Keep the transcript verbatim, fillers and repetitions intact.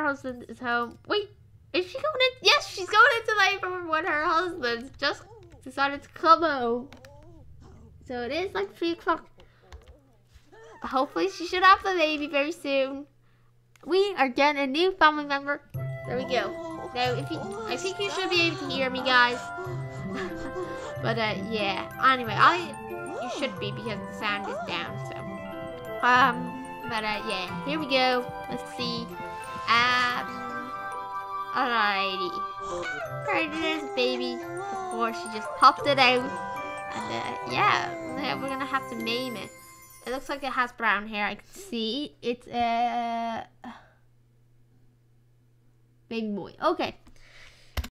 husband is home. Wait, is she going in? Yes, she's going into labor when her husband just decided to come home. So it is like three o'clock. Hopefully she should have the baby very soon. We are getting a new family member. There we go. Now, if you, I think you should be able to hear me, guys. But uh, yeah. Anyway, I you should be because the sound is down. So um, but uh, yeah. Here we go. Let's see. Um, alrighty. Alright, there's a baby. Of course, she just popped it out, and uh, yeah, we're gonna have to name it. It looks like it has brown hair. I can see it's a uh, baby boy. Okay.